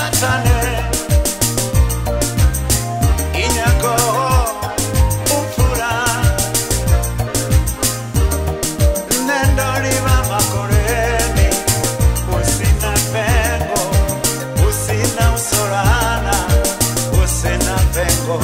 tane inyako ufura nendo riba makoreni usina pengo usina usorana usina pengo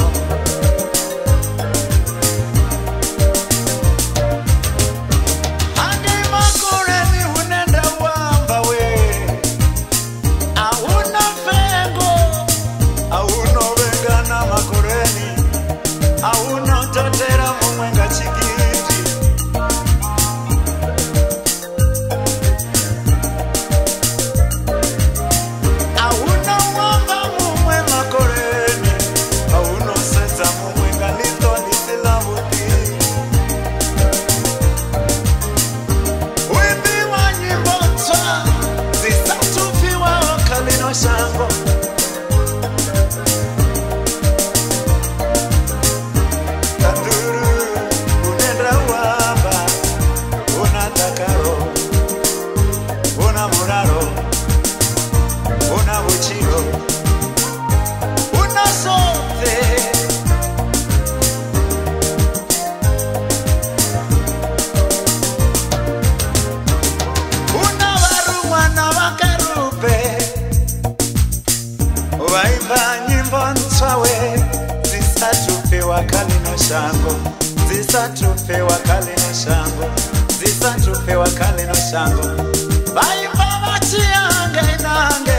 Zisatupewa kalino shango zisatupewa kalino shango baimba bachiange nange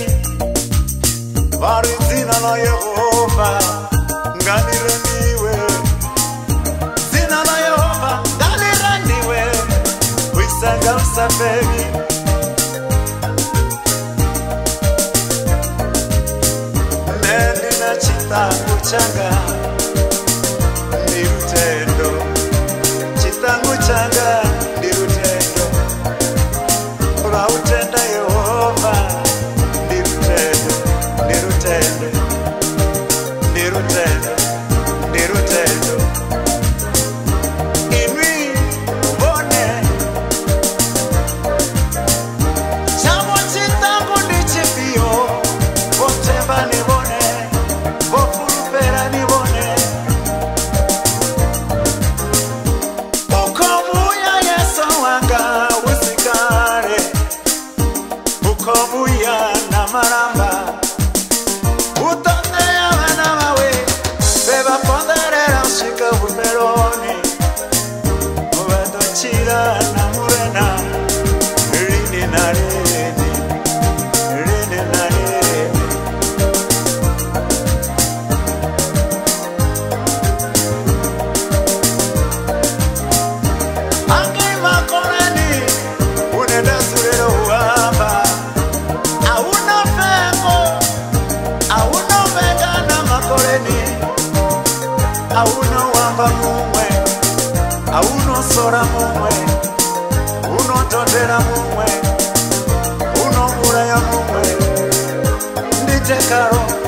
bari zina la Yehova ngaliraniwe zina la Yehova ngaliraniwe wisaga usafiri neni na chita kuchanga chitangu changa ndirutendo urautenda Yehova ndirutendo ndirutendo ndirutendo ndirutendo inwi ubone chamo chitangu ndichipio votemba nibone vofurupera nibone Kobuya na maramba utonde abana bawe beba ponderera ushika bumeroni ubadocira na murena rini na rini rini na rini angi makoreni unenda surero uamba auno wamba mumwe auno sora mumwe uno tondera mumwe uno muraya mumwe nditekaro